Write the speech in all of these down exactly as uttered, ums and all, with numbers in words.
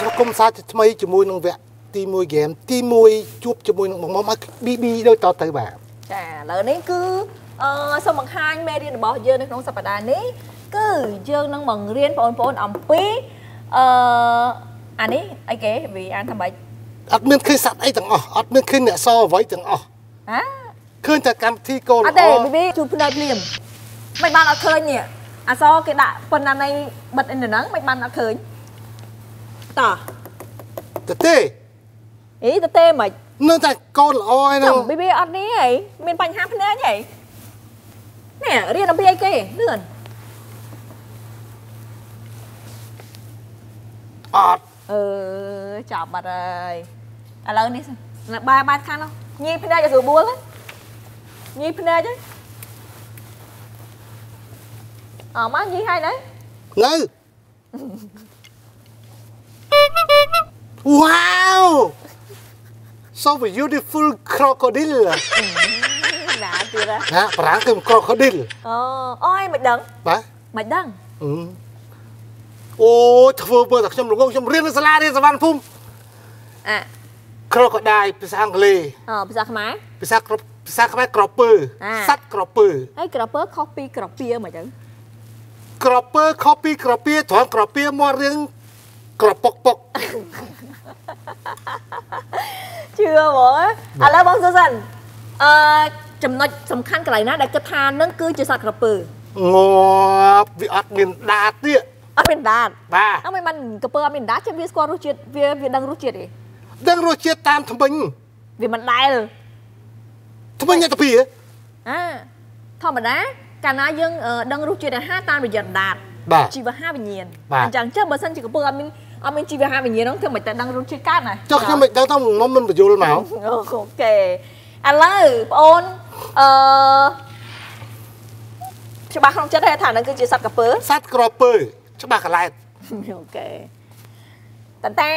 គុំសាថ្មីជាមួយនឹងវគ្គទីមួយហ្គេមទីមួយជួបជាមួយនឹងបងមុំឲ្យ bê bê ដូចតទៅបាទចាឥឡូវនេះគឺអឺសូមបង្ហាញមេរៀនរបស់យើងនៅក្នុងសប្តាហ៍នេះគឺយើងនឹងបង្រៀនបងប្អូនអំពីអឺអានេះអីគេវាអានថាម៉េចអត់មានឃើញសัตว์អីទាំងអស់អត់មានឃើញអ្នកសអ្វីទាំងអស់ហ៎ឃើញតែកម្មវិធីកូនអត់ទេ bê bê ជួបភ្នែកភ្លាមមិនបានអត់ឃើញនេះអសគេដាក់ប៉ុណ្ណានៃបិទអីនៅហ្នឹងមិនបានអត់ឃើញតោះទៅទេអីទៅទេមិននៅតែកូនល្អឯហ្នឹង bê bê អត់នេះហីមានបញ្ហាភ្នែកហីនេះរៀនអំពីអីគេលឿនអត់អឺចាប់បាត់ហើយឥឡូវនេះបាយបាយខាងនោះញីភ្នែកឲ្យស្រួលបួលញីភ្នែកហ្នឹងអើមកញីហើយនៅនៅ Wow so beautiful crocodile ណាទៀតណាប្រាំងគឺ crocodile អូអូយមិនដឹងបាទមិនដឹងអូធ្វើមើលតែខ្ញុំល្ងងខ្ញុំរៀននៅសាលារៀនសវណ្ណភូមិអា crocodile ភាសាអង់គ្លេសអូភាសាខ្មែរភាសាភាសាខ្មែរក្រពើសត្វក្រពើហើយក្រពើខុសពីក្រពៀមិនចឹងក្រពើខុសពីក្រពៀត្រង់ក្រពៀមករៀងក្រពុកពុកជឿបងឥឡូវបងសួរសិនអឺចំណុចសំខាន់កន្លែងណាដែលគិតថានឹងគឺជាសត្វក្រពើងាប់វាអត់មានដាតទៀតអត់មានដាតបាទអត់មិនបានក្រពើអត់មានដាតចាំវាស្គាល់រសជាតិវាវាដឹងរសជាតិទេដឹងរសជាតិតាមថ្មិញវាមិនដែលថ្មិញទៅពីអាធម្មតាកាលណាយើងដឹងរសជាតិអាហារតាមរយៈដាតជីវហាវិញ្ញាណអញ្ចឹងចឹងបើសិនជាក្រពើអត់មានអត់មានជីវហាវិញ្ញាណហ្នឹងធ្វើមិនតែដឹងរសជាតិកើតណាចុះខ្ញុំមិនដឹងថាមុំមិនបញ្យល់មកអូខេឥឡូវបងអូនអឺច្បាស់ក្នុងចិត្តថាហ្នឹងគឺជាសត្វក្រពើសត្វក្រពើច្បាស់កន្លែងអូខេតាតា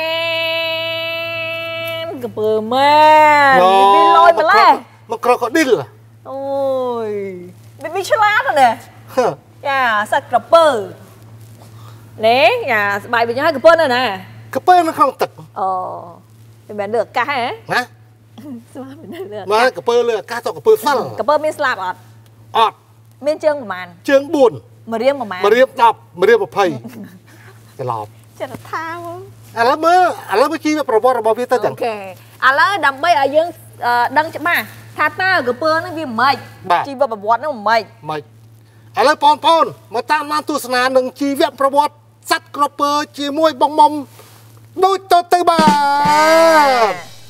នក្រពើម៉ែប៊ីប៊ីលយម្លេះមក crocodile អូយប៊ីប៊ីឆ្លាតណាយ៉ាសត្វក្រពើនេះយ៉ាស្បាយវិញហើយក្រពើនៅណាក្រពើនៅក្នុងទឹកអូមិនមែនលើអាកាសហ៎ណាស្វាមិនលើអាកាសមកក្រពើលើអាកាសទៅក្រពើហ្វលក្រពើមានស្លាបអត់អត់មានជើងប្រហែលជើងបួនមួយរៀងប្រហែលមួយរៀងដប់មួយរៀងยี่สิบច្រឡប់ចិត្តថាឥឡូវមើលឥឡូវមើលជីវប្រវត្តិរបស់វាទៅចឹងអូខេឥឡូវដើម្បីឲ្យយើងដឹងច្បាស់ថាតើក្រពើហ្នឹងវាមិនជីវប្រវត្តិហ្នឹងមិនមិនឥឡូវបងប្អូនមកតាមដានទស្សនានឹងជីវប្រវត្តិសត្វក្រពើជាមួយបងមុំដូចទៅទៅបាទ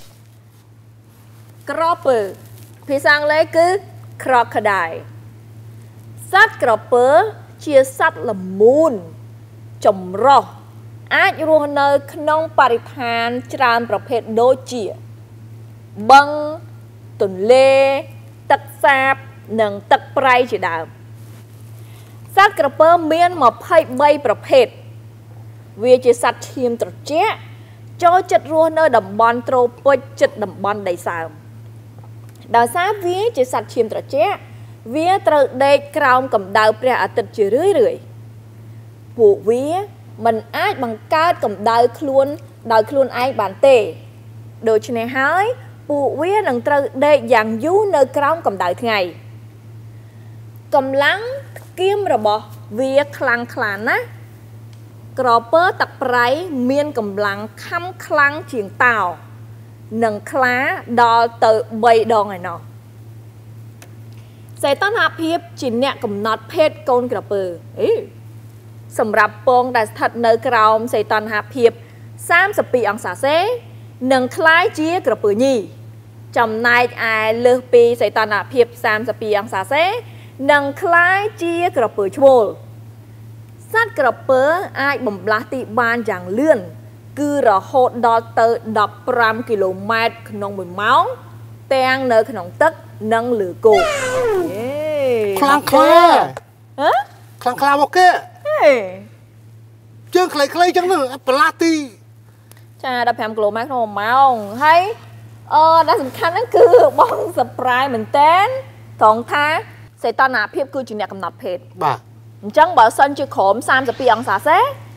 ក្រពើភាសាអង់គ្លេសគឺ crocodile សត្វក្រពើជាសត្វល្មូនចម្រុះអាចរស់នៅក្នុងបរិស្ថានច្រើនប្រភេទដូចជាបឹងទន្លេទឹកសាបនិងទឹកប្រៃជាដើមសត្វក្រពើមានยี่สิบสามប្រភេទវាជាសត្វឈាមត្រជាក់ចូលចិត្តរស់នៅតំបន់ត្រូពិចជិតតំបន់ដីសើមដោយសារវាជាសត្វឈាមត្រជាក់វាត្រូវដេកក្រោមកម្ដៅព្រះអាទិត្យជារឿយរឿយពួកវាមិនអាចបង្កើតកម្ដៅខ្លួនដោយខ្លួនឯងបានទេដូច្នេះហើយពួកវានឹងត្រូវដេកយ៉ាងយូរនៅក្រោមកម្ដៅថ្ងៃកម្លាំងគៀមរបស់វាខ្លាំងខ្លាណាស់ក្រពើទឹកប្រៃមានកម្លាំងខំខ្លាំងជាងតោនិងខ្លាដល់ទៅបីដងឯណោះសីតុណ្ហភាពជាអ្នកកំណត់ភេទកូនក្រពើអីសម្រាប់ពងដែលស្ថិតនៅក្រោមសីតុណ្ហភាពសាមសិបពីរអង្សាសេនឹងคล้ายជាក្រពើញីចំណែកឯលើសពីសីតុណ្ហភាពសាមសិបពីរអង្សាសេនឹងคล้ายជាក្រពើឈ្មោលសត្វក្រពើអាចបំលាស់ទីបានយ៉ាងលឿនគឺរហូតដល់ទៅដប់ប្រាំគីឡូម៉ែត្រក្នុងមួយម៉ោងទាំងនៅក្នុងទឹកនិងលើគោកខ្លាំងខ្លាហ៎ខ្លាំងខ្លាមកគេជើងខ្លីៗចឹងហ្នឹងបន្លាស់ទីចាដប់ប្រាំគីឡូម៉ែត្រក្នុងមួយម៉ោងហើយអឺដែលសំខាន់ហ្នឹងគឺបងសប្រៃមែនតើត្រង់ថាសីតុណ្ហភាពគឺជាអ្នកកំណត់ភេទបាទអញ្ចឹងបើសិនជាក្រោមសាមសិបពីរអង្សាសេ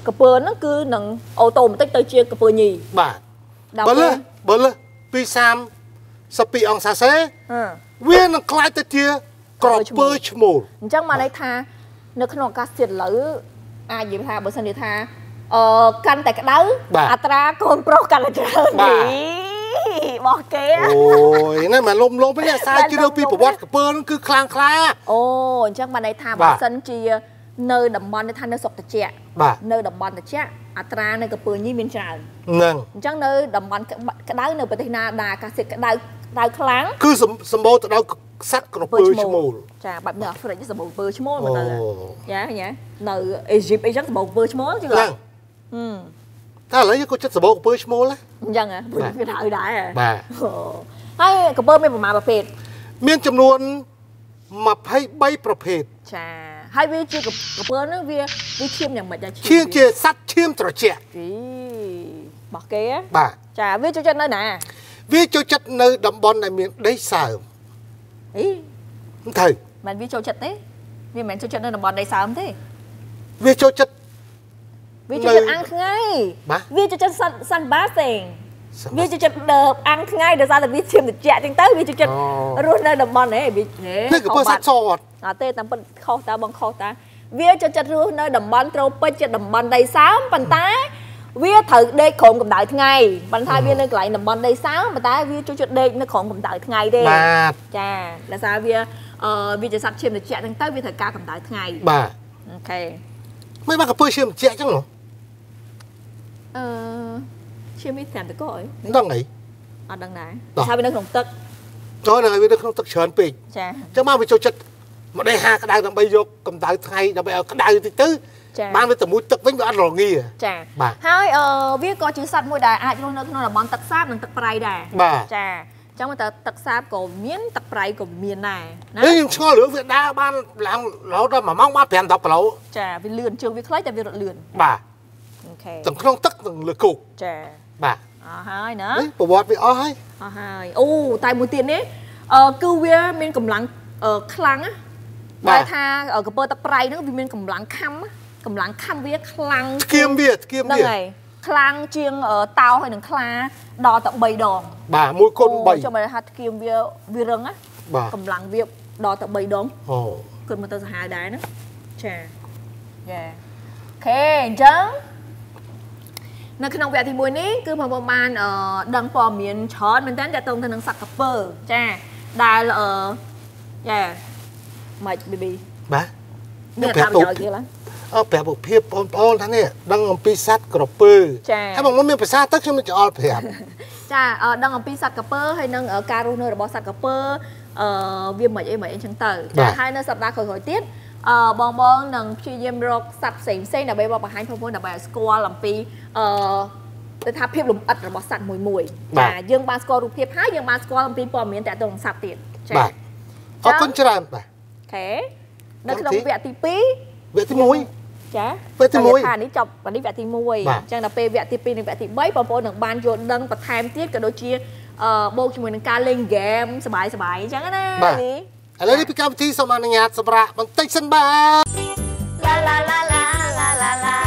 កពើហ្នឹងគឺនឹងអូតូម៉ាទិកទៅជាកពើញីបាទបើលើបើលើពីសាមសិបពីរអង្សាសេវានឹងខ្លាយទៅជាក្រពើឈ្មោលអញ្ចឹងមកន័យថានៅក្នុងអាកាសធាតុឥឡូវអាចនិយាយថាបើសិនជាថាអឺកាន់តែក្តៅអត្រាកូនប្រុសកាន់តែច្រើនបោះគេអូយនេះមកលំលំនេះសាយជ្រឿពីប្រវត្តិកពើហ្នឹងគឺខ្លាំងខ្លាអូអញ្ចឹងមកន័យថាបើសិនជានៅតំបន់នេះថានៅស្រុកត្រជាក់នៅតំបន់ត្រជាក់អត្រានៅកពើញីមានច្រើនហ្នឹងអញ្ចឹងនៅតំបន់ក្តៅនៅប្រទេសណាដែលអាកាសធាតុក្តៅក្តៅខ្លាំងគឺសម្បូរទៅដោយសត្វក្រពើឈ្មោលចាបែបនេះអាហ្វ្រិកសម្បូរក្រពើឈ្មោលមកទៅយ៉ាយ៉ានៅអេស៊ីបអីចឹងសម្បូរក្រពើឈ្មោលជឿហ្នឹងតែឥឡូវយើងក៏ចិត្តសម្បូរក្រពើឈ្មោលដែរអញ្ចឹងហ៎វាហើយដែរបាទហើយក្រពើមានប្រមាណប្រភេទមានចំនួនยี่สิบสามប្រភេទចាហើយវាជាក្រពើហ្នឹងវាវាឈាមយ៉ាងម៉េចដែរឈាមជាសត្វឈាមត្រជាក់អីបោះគេបាទចាវាចូលចិត្តនៅណាវាចូលចិត្តនៅតំបន់ដែលមានដីសើមអីមិនត្រូវមិនវាចូលចិត្តទេវាមិនមែនចូលចិត្តនៅតំបន់ដីសើមទេវាចូលចិត្តវាចូលចិត្តអាំងថ្ងៃវាចូលចិត្តសាន់សាន់បាសេងវាចូលចិត្តដើបអាំងថ្ងៃដោយសារតែវាឈាមត្រជាក់អញ្ចឹងទៅវាចូលចិត្តរស់នៅតំបន់នេះវានេះគឺសាច់សអត់អត់ទេតាមពិតខុសតើបងខុសតើវាចូលចិត្តរស់នៅតំបន់ត្រូពិចជាតំបន់ដីសើមប៉ុន្តែវាត្រូវដេកក្រោមកម្ដៅថ្ងៃប៉ុន្តែវានៅកន្លែងតំបន់ដីសើមប៉ុន្តែវាចូលចិត្តដេកនៅក្រោមកម្ដៅថ្ងៃទេបាទចាដោយសារវាអឺវាជាសត្វឈាមត្រជាក់អញ្ចឹងទៅវាត្រូវការកម្ដៅថ្ងៃបាទអូខេមិនមកកពើឈាមត្រជាក់អញ្ចឹងហ៎អឺឈាមនេះតាមតកអីដឹងអីអត់ដឹងដែរថាវានៅក្នុងទឹកចូលនៅវានៅក្នុងទឹកច្រើនពេកចាអញ្ចឹងមកវាចូលចិត្តមកដេកហាក្តៅដើម្បីយកកម្ដៅថ្ងៃដើម្បីឲ្យក្តៅតិចទៅបានវាទៅមួយទឹកវិញវាអត់រងាចាហើយអឺវាក៏ជាសត្វមួយដែលអាចរស់នៅក្នុងតំបន់ទឹកសាបនិងទឹកប្រៃដែរចាអញ្ចឹងទៅទឹកសាបក៏មានទឹកប្រៃក៏មានដែរណាខ្ញុំឆ្ងល់រឿងវាដើរបានឡើងរហូតដល់មួយម៉ោងបានប្រាំដល់គីឡូចាវាលឿនជើងវាខ្លីតែវារត់លឿនបាទអូខេទាំងក្នុងទឹកទាំងលើគោកចាបាទអស់ហើយណាប្រវត្តិវាអស់ហើយអស់ហើយអូតែមួយទៀតនេះអឺគឺវាមានកម្លាំងខ្លាំងណាតែថាក្រពើទឹកប្រៃហ្នឹងវាមានកម្លាំងខំកម្លាំងខំវាខ្លាំងស្គៀមវាស្គៀមវាហ្នឹងហើយខ្លាំងជាងតោហើយនឹងខ្លាដល់ទៅបីដងបាទមួយគុណបីចាំមើលថាស្គៀមវាវារឹងណាកម្លាំងវាដល់ទៅបីដងអូគិតមកទៅសាហាវដែរណាចាយ៉ាអូខេអញ្ចឹងនៅក្នុងវគ្គទីមួយនេះគឺបងប្អូនបានដឹងព័ត៌មានច្រើនមែនតើទាក់ទងទៅនឹងសត្វក្រពើចាដែលអឺយ៉ាម៉េចប៊ីប៊ីបាទមានតាមប្រយោជន៍គេឡើយអើប្រាប់ពុកភាពបងប្អូនថានេះដឹងអំពីសត្វក្រពើចាហើយបងមុនមានភាសាទឹកខ្ញុំនឹងច្អល់ប្រាប់ចាដឹងអំពីសត្វក្រពើហើយនឹងការរស់នៅរបស់សត្វក្រពើអឺវាមិនអីមិនអីចឹងទៅចាហើយនៅសប្តាហ៍ក្រោយៗទៀតអឺបងបងនឹងព្យាយាមរកសត្វផ្សេងផ្សេងដើម្បីបកបង្ហាញបងប្អូនដើម្បីឲ្យស្គាល់អំពីអឺទៅថាភាពលម្អិតរបស់សត្វមួយមួយចាយើងបានស្គាល់រូបភាពហើយយើងបានស្គាល់អំពីព័ត៌មានតាក់ទងនឹងសត្វទៀតចាបាទអរគុណច្រើនបាទអូខេនៅក្នុងវគ្គទីពីរវគ្គទីមួយចាវគ្គទីមួយថានេះចប់នេះវគ្គទីមួយអញ្ចឹងដល់ពេលវគ្គទីពីរនិងវគ្គទីបីបងប្អូននឹងបានយល់ដឹងបន្ថែមទៀតក៏ដូចជាអឺបូកជាមួយនឹងការលេងហ្គេមសบายសบายអញ្ចឹងណាបាទឥឡូវនេះពីកម្មវិធីសូមអនុញ្ញាតសម្រាប់បន្តិចសិនបាទឡាឡាឡាឡាឡាឡាឡា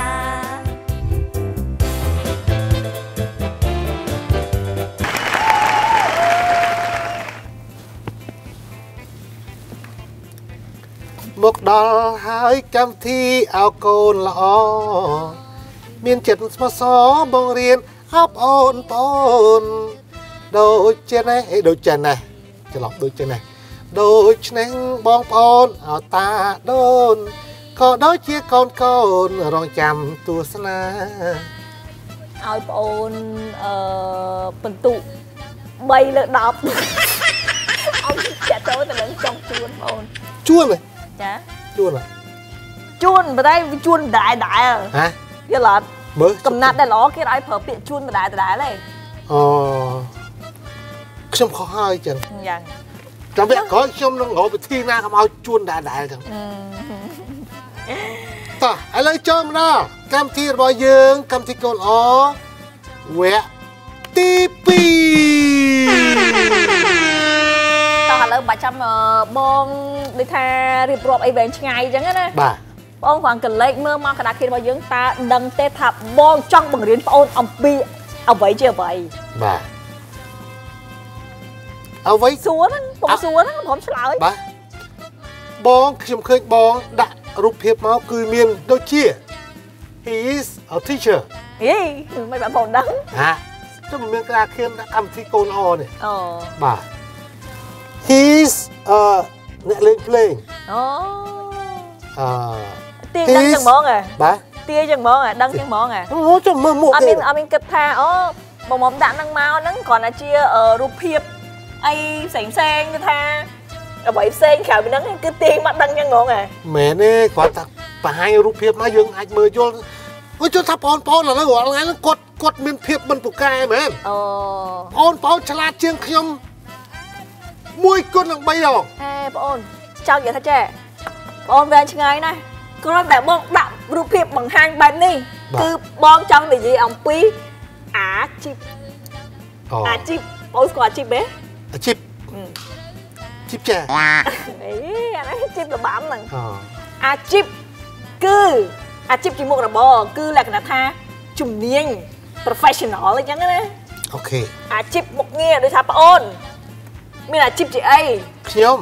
មកដល់ហើយកម្មវិធីអោកូនល្អមានចិត្តស្មោះសរបងរៀនអបអូនបងអូនដូចជានេះអីដូចចេះនេះច្រឡំដូចចេះនេះដូច្នេះបងប្អូនអោតាដូនក៏ដូចជាកូនកូនរងចាំទស្សនាឲ្យបងអូនអឺបន្ទុបីលើដប់អោចាក់ចូលទៅនឹងចង់ជួនបងអូនជួនហ៎ចាជួនជួនបើតែវាជួនដែរដែរហ៎យល់អត់មើលកំណាត់ដែលល្អគេឲ្យប្រើពាក្យជួនដែរដែរទេអូខ្ញុំខុសហើយចឹងយ៉ាងចាំវាក្រោយខ្ញុំនឹងរកវិធីណាកុំឲ្យជួនដែរដែរចឹងតោះឥឡូវចូលមកដល់កម្មវិធីរបស់យើងកម្មវិធីកូនល្អវគ្គទីពីរតោះឥឡូវបាច់ចាំបងដូចថារៀបរាប់អីវែងឆ្ងាយអញ្ចឹងណាបាទបងគ្រាន់កលេចមើលមកកណ្ដាលខៀនរបស់យើងតើដឹងទេថាបងចង់បង្រៀនបងអូនអំពីអ្វីជាអ្វីបាទអ្វីសួរហ្នឹងបងសួរហ្នឹងខ្ញុំឆ្លើយបាទបងខ្ញុំឃើញបងដាក់រូបភាពមកគឺមានដូចជា he is a teacher ហេមិនបានបងដឹងហាចុះមិនមានកណ្ដាលខៀនដាក់កម្មវិធីកូនល្អនេះអូបាទ he is a អ្នកលេងភ្លេងអូអឺទាដឹងចឹងហ្មងហ៎បាទទាចឹងហ្មងហ៎ដឹងចឹងហ្មងហ៎អូចុះមើលមុខអត់មានអត់មានគិតថាអូបងមុំដាក់នឹងមកហ្នឹងគ្រាន់តែជារូបភាពអីផ្សេងផ្សេងគឺថាអ្វីផ្សេងក្រៅពីហ្នឹងគឺទាមកដឹងចឹងហ្មងហ៎មែនទេគ្រាន់តែបង្ហាញរូបភាពមកយើងអាចមើលយល់អូចុះថាបងប្អូនឥឡូវរាល់ថ្ងៃហ្នឹងគាត់គាត់មានភាពមិនពូកែមែនអូបងប្អូនឆ្លាតជាងខ្ញុំមួយគុណនឹងបីដងហេបងអូនចង់និយាយថាចេះបងអូនវែងឆ្ងាយណាស់គ្រាន់តែបងដាក់រូបភាពបង្ហាញបែបនេះគឺបងចង់និយាយអំពីអាជីពអាជីពបងស្គាល់អាជីពទេអាជីពជីពចាអេអានេះជីពរបាំហ្នឹងអាជីពគឺអាជីពជាមុខរបរគឺលក្ខណៈថាជំនាញ professional អញ្ចឹងណាអូខេអាជីពមុខងារដូចថាបងអូនមានអាជីពជាអីខ្ញុំ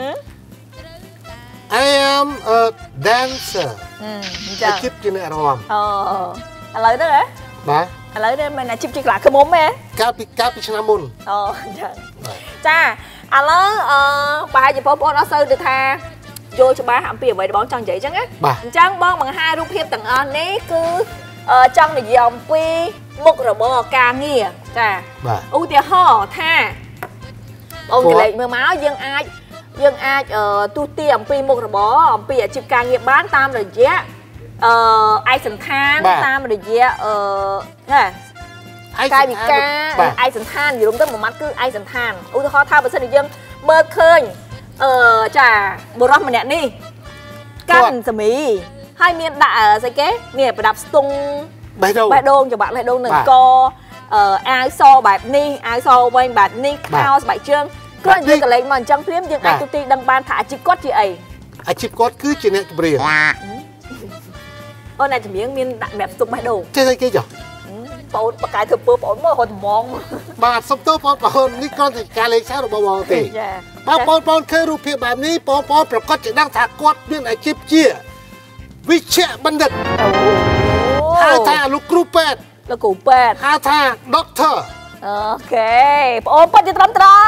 I am a dancer អាជីពជាអ្នករាំអូឥឡូវហ្នឹងហ៎បាទឥឡូវនេះមិនអាជីពជាក្លាឃ្មុំទេកាលពីកាលពីឆ្នាំមុនអូអញ្ចឹងចាឥឡូវអឺប្រហែលជាបងប្អូនអត់សូវទៅថាយល់ច្បាស់អំពីអ្វីដែលបងចង់និយាយអញ្ចឹងណាអញ្ចឹងបងបង្ហាញរូបភាពទាំងអស់នេះគឺចង់និយាយអំពីមុខរបរការងារចាឧទាហរណ៍ថាបងកលេចមើលមកយើងអាចយើងអាចទូទាអំពីមុខរបរអំពីអាជីពការងារបានតាមរយៈអឺឯកសណ្ឋានតាមរយៈអឺណាកាយវិការឯកសណ្ឋាននិយាយទៅមួយម៉ាត់គឺឯកសណ្ឋានឧទាហរណ៍ថាបើសិនជាយើងមើលឃើញអឺចាបុរសម្នាក់នេះកាន់សាមីហើយមានដាក់ស្អីគេមានប្រដាប់ស្ទង់បេះដូងបេះដូងច្បាក់បេះដូងនឹងកអឺអាវសបែបនេះអាវសវែងបែបនេះខោស្បែកជើងគ្រាន់យើងកលេចមកអញ្ចឹងព្រាមយើងអាចទូទីដឹងបានថាអាជីពគាត់ជាអីអាជីពគាត់គឺជាអ្នកចម្រៀងអូអ្នកចម្រៀងមានដាក់ម្រាមស្ទប់បេះដូងចេះអីគេចុះបងអូនបកកាយធ្វើពើបងអូនមើលហត់ត្មងបាទសុំទោសបងប្អូននេះគ្រាន់តែការលេខសាររបស់បងទេបងប្អូនបងឃើញរូបភាពបែបនេះបងប្អូនប្រកាសជាដឹងថាគាត់មានអាជីពជាវិជ្ជបណ្ឌិតហៅថាលោកគ្រូពេទ្យលោកគ្រូពេទ្យហៅថា doctor អូខេបងអូនពិតជាត្រឹមត្រូវ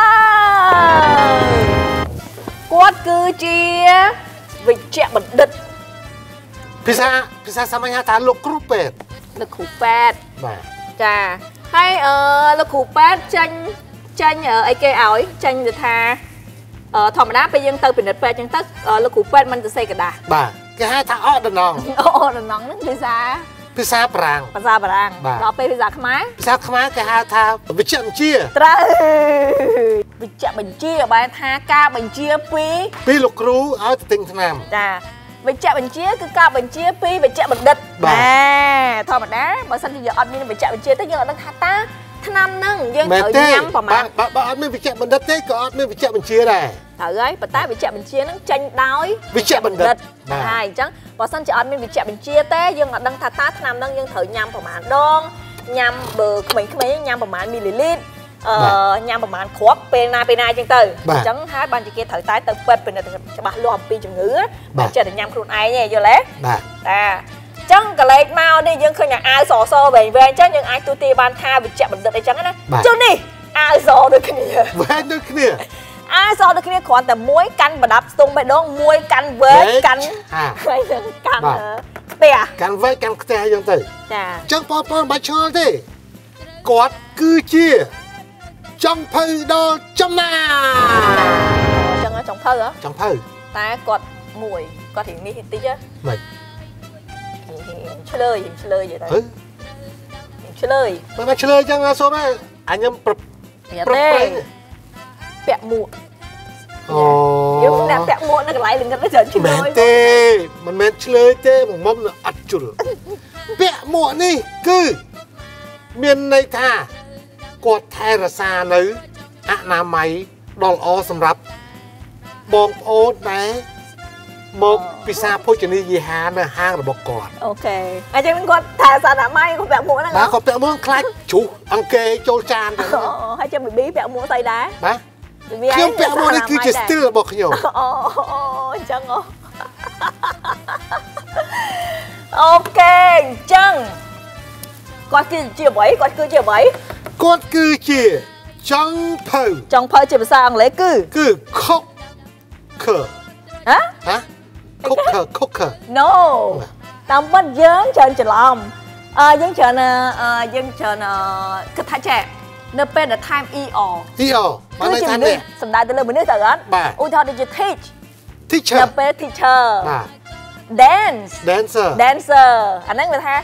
គាត់គឺជាវិជ្ជបណ្ឌិតភាសាភាសាសាមញ្ញហៅថាលោកគ្រូពេទ្យលោកគ្រូពេទ្យបាទចាហើយអឺលោកគ្រូពេទ្យចាញ់ចាញ់អីគេឲ្យចាញ់ទៅថាធម្មតាពេលយើងទៅពិនិត្យពេទ្យអញ្ចឹងទៅលោកគ្រូពេទ្យមិនទៅសេកដាស់បាទគេហៅថាអដណងអដណងហ្នឹងភាសាភាសាបារាំងភាសាបារាំងដល់ពេលភាសាខ្មែរភាសាខ្មែរគេហៅថាវិជ្ជបញ្ជាត្រូវវិជ្ជបញ្ជាបែរថាការបញ្ជាពីពីលោកគ្រូឲ្យទៅទិញថ្នាំចាវិជ្ជបញ្ជាគឺការបញ្ជាពីវិជ្ជបណ្ឌិតបាទធម្មតាបើសិនជាយើងអត់មានវិជ្ជបញ្ជាទេយើងអត់ដឹងថាតើថ្នាំហ្នឹងយើងត្រូវញ៉ាំប្រមាណបើបើអត់មានវិជ្ជបណ្ឌិតទេក៏អត់មានវិជ្ជបញ្ជាដែរត្រូវហើយប៉ុន្តែវិជ្ជបញ្ជាហ្នឹងចេញដោយវិជ្ជបណ្ឌិតហើយអញ្ចឹងបើសិនជាអត់មានវិជ្ជបញ្ជាទេយើងអត់ដឹងថាតើថ្នាំហ្នឹងយើងត្រូវញ៉ាំប្រមាណដងញ៉ាំបើក្មេងៗញ៉ាំប្រមាណមីលីលីត្រអឺញ៉ាំប្រមាណគ្រាប់ពេលណាពេលណាអញ្ចឹងទៅអញ្ចឹងហើយបានជាគេត្រូវតែទៅពេទ្យពិនិត្យច្បាស់លាស់អំពីជំងឺមិនចេះតែញ៉ាំខ្លួនឯងទេយល់ទេបាទតាអញ្ចឹងកលេចមកនេះយើងឃើញអាវសសវែងវែងអញ្ចឹងយើងអាចទូទាបានថាវិជ្ជបណ្ឌិតអីចឹងណាចុះនេះអាវសដូចគ្នាវែងដូចគ្នាអាវសដូចគ្នាគ្រាន់តែមួយកាន់ប្រដាប់ស្ទង់បេះដូងមួយកាន់វែងកាន់ហើយនឹងកាន់ផ្ទះកាន់វែងកាន់ផ្ទះអញ្ចឹងទៅចាអញ្ចឹងបងប្អូនមិនឆ្ងល់ទេគាត់គឺជាចង់ភៅដល់ចំណាអញ្ចឹងចង់ភៅហ៎ចង់ភៅតែគាត់មួយគាត់រៀងនេះតិចហ៎មិនឆ្លើយឆ្លើយយទៅឆ្លើយមិនមកឆ្លើយអញ្ចឹងសូមអញខ្ញុំប្រប្រពាក់មួកអូយើងដាក់ពាក់មួកនៅកន្លែងលងឹតច្រើនឆ្លើយមែនទេមិនមែនឆ្លើយទេមកមុំអត់ជុលពាក់មួកនេះគឺមានន័យថាគាត់ថែរក្សានៅអនាម័យដ៏ល្អសម្រាប់បងប្អូនដែល một pizza phôi chân đi gì hà nè hang là bọc cọt ok anh chẳng có thả sản phẩm may có bẹo muỗng đó có bẹo muỗng khai chú ăn kê trôi tràn hay cho bị bí bẹo muỗng tay đá đó không bẹo muỗng này cứ chỉ still là bọc nhiều chẳng ngô ok chẳng con cứ chia bảy con cứ chia bảy con cứ chia trong phơi trong phơi chia sang lấy cứ cứ khóc khờ hả hả khóc khờ khóc khờ no tao bắt dướng chơi chơi lòng à dướng chơi nè à dướng chơi nè cái thái trẻ nó bên là time e o e o cứ chỉ mình sầm đại từ lời mình nói sao bà ui thôi đi chơi teach teacher nó bên teacher bà dance dancer dancer anh nói người ta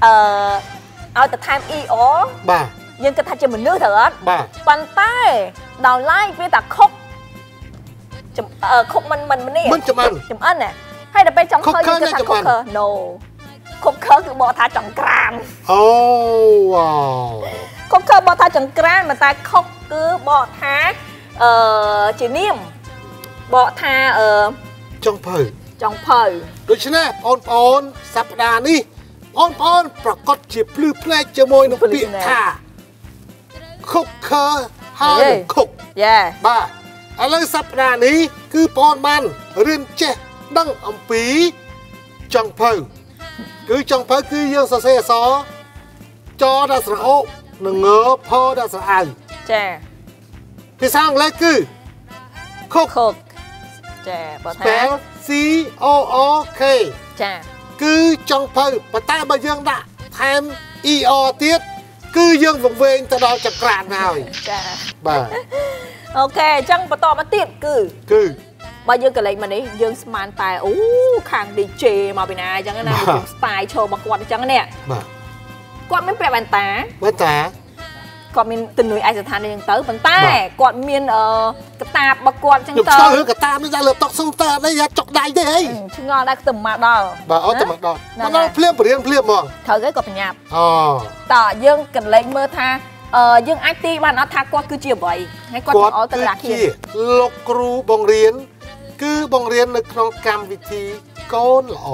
ờเอาแต่ time e o บ่ายังก็ถ้าจะเหมือนเนื้อเถิดบ่าปันใต้ดาวไล่ไปแต่คกจะเอ่อคกมันมันมันนี่มันจะมันจำอันน่ะให้แต่ไปจังเคยยังก็ถ้าคกเคอ no คกเคอคือบ่ท่าจังกรามโอ้ว้าวคกเคอบ่ท่าจังกรามmàแต่คกคือบ่ท่าเอ่อจีนิ่มบ่ท่าเอ่อจังเพยจังเพยโดยเฉพาะปอนปอนสัปดาห์นี้ปอนปอนปรากฏจีบพลื้แพร่จมวยนกปีท่าคุกเคอฮาคุก yeah บ่าอะไรสัปดาห์นี้คือปอนมันเรียนเจดังอัมปีจังเพยคือจังเพยคือยังสเสสอจอดาสระโอหนึ่งเงอพอดาสระไอจ้าพี่สร้างเลยคือคุกคกจ้าบ่ท่า spell C O O K จ้าគឺចង់ភៅប៉ុន្តែបើយើងដាក់ថែម E O ទៀតគឺយើងវង្វេងទៅដល់ចក្រានហើយចាបាទអូខេអញ្ចឹងបន្តមកទៀតគឺគឺបើយើងកន្លែងមកនេះយើងស្មានតែអូខាង ឌី เจ មកពីណាអញ្ចឹងណាខ្ញុំ style show របស់គាត់អញ្ចឹងនេះបាទគាត់មានពាក់វ៉ែនតាវ៉ែនតាគាត់មានទំនួយឯកសណ្ឋាននេះអញ្ចឹងទៅប៉ុន្តែគាត់មានអឺកតាបរបស់គាត់អញ្ចឹងខ្ញុំទៅឆ្លងរឿងកតានេះដាក់លើតុសុំតើអីយ៉ាចុកដៃទេអីឆ្ងល់ដែរទៅមកដល់បាទអត់ទៅមកដល់មកដល់ភ្លាមបរៀនភ្លាមហ្មងត្រូវគេគាត់បញ្ញាប់អូតើយើងកន្លែងមើលថាអឺយើងអាចទីបានអត់ថាគាត់គឺជាអ្វីហើយគាត់អត់ទៅដាក់គ្នាលោកគ្រូបង្រៀនគឺបង្រៀននៅក្នុងកម្មវិធីកូនល្អអូ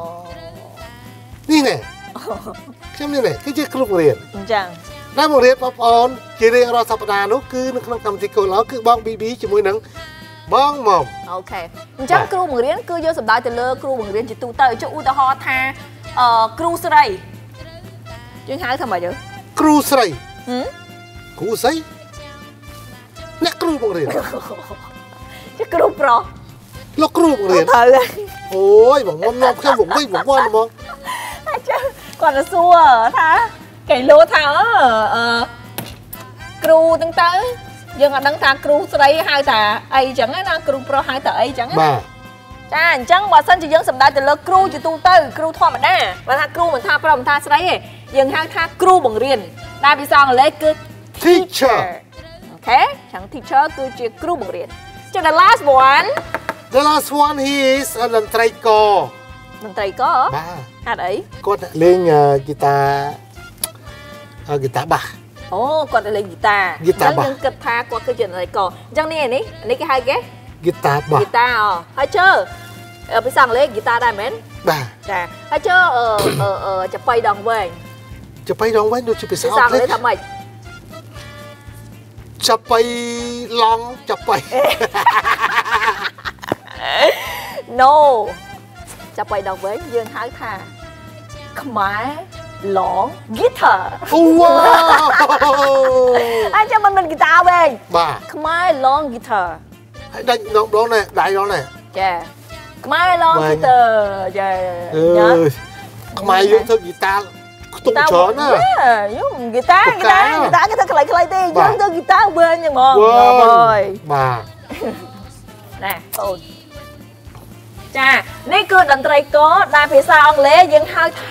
នេះណែខ្ញុំនេះណែគឺជាគ្រូបង្រៀនអញ្ចឹងដែលបង្រៀនបងប្អូនជារៀងរាល់សប្តាហ៍នោះគឺនៅក្នុងកម្មវិធីកូនល្អគឺបង ប៊ី ប៊ី ជាមួយនឹងបងមុំអូខេអញ្ចឹងគ្រូបង្រៀនគឺយកសម្ដៅទៅលើគ្រូបង្រៀនជាទូទៅចុះឧទាហរណ៍ថាអឺគ្រូស្រីយើងហៅថាម៉េចទៅគ្រូស្រីហឹមគ្រូស្រីអ្នកគ្រូបង្រៀនជាគ្រូប្រុសលោកគ្រូបង្រៀនត្រូវហើយអូយបងមុំនាំខ្ញុំវងវិញវងវល់ហ្មងអញ្ចឹងគាត់ទៅសួរថាកែលោថាអឺគ្រូទាំងទៅយើងអត់ដឹងថាគ្រូស្រីហៅថាអីចឹងណាគ្រូប្រុសហៅថាអីចឹងណាបាទចាអញ្ចឹងបើសិនជាយើងសម្ដៅទៅលើគ្រូជាទូទៅគ្រូធម្មតាបើថាគ្រូមិនថាប្រុសមិនថាស្រីទេយើងហៅថាគ្រូបង្រៀនដែលភាសាអង់គ្លេសគឺ teacher អូខេចឹង teacher គឺជាគ្រូបង្រៀនចឹង the last one the last one he is តន្ត្រីករមន្ត្រីក៏បាទហេតុអីគាត់លេងហ្គីតាហ្គីតាបាសអូគាត់ទៅលេងហ្គីតាហ្គីតាបាសយើងគិតថាគាត់គឺជាមន្ត្រីក៏អញ្ចឹងនេះនេះនេះគេហៅគេហ្គីតាបាសហ្គីតាអហើយជើភាសាអង់គ្លេសហ្គីតាដែរមែនបាទចាហើយជើអឺអឺចប៉ៃដងវែងចប៉ៃដងវែងដូចជាភាសាភាសាអង់គ្លេសថាម៉េចចប៉ៃឡងចប៉ៃ no ចាប់បៃដងវែងយើងហៅថាខ្មែរឡង guitar អូវ៉ាអញ្ចឹងមិនមិន guitar វែងបាទខ្មែរឡង guitar ហើយដាច់ដងដងនេះដៃដងនេះចាខ្មែរឡង guitar ចាអើយខ្មែរយើងធ្វើហ្គីតាខ្ទង់ច្រើនណាយើង guitar guitar guitar គេធ្វើខ្លីៗទេយើងធ្វើ guitar វែងហ្មងហើយបាទណែអូនចានេះគឺតន្ត្រីករដែលភាសាអង់គ្លេសយើងហៅថា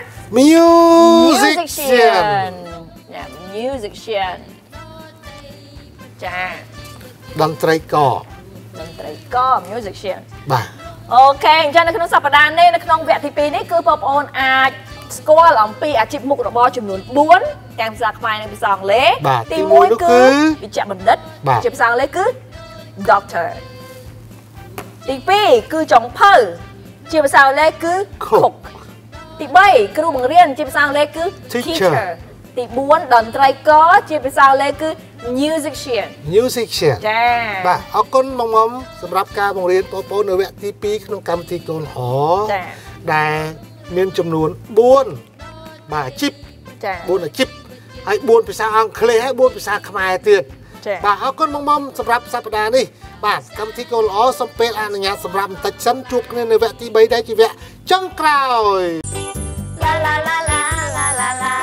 musician ចា musician ចាតន្ត្រីករតន្ត្រីករ musician បាទអូខេអញ្ចឹងនៅក្នុងសប្តាហ៍នេះនៅក្នុងវគ្គទីពីរនេះគឺបងប្អូនអាចស្គាល់អំពីអាជីពមុខរបរចំនួនបួនទាំងភាសាខ្មែរនិងភាសាអង់គ្លេសទីមួយគឺវិជ្ជបណ្ឌិតជាភាសាអង់គ្លេសគឺ doctor ទីពីរគឺចុងភៅជាភាសាអង់គ្លេសគឺ cook ទីបីគ្រូបង្រៀនជាភាសាអង់គ្លេសគឺ teacher ទីបួនតន្ត្រីករជាភាសាអង់គ្លេសគឺ musician musician ចាបាទអរគុណបងមុំសម្រាប់ការបង្រៀនបងប្អូននៅវគ្គទីពីរក្នុងកម្មវិធីកូនល្អចាដែលមានចំនួនបួនបាទអាជីពចាបួនអាជីពហើយបួនភាសាអង់គ្លេសហើយបួនភាសាខ្មែរទៀតបាទអរគុណបងមុំសម្រាប់សប្តាហ៍នេះបាទកម្មវិធីកូនល្អសូមពេលអនុញ្ញាតសម្រាប់បន្តិចសិនជួបគ្នានៅវគ្គទីបីដែលជាវគ្គចុងក្រោយឡាឡាឡាឡាឡាឡាឡា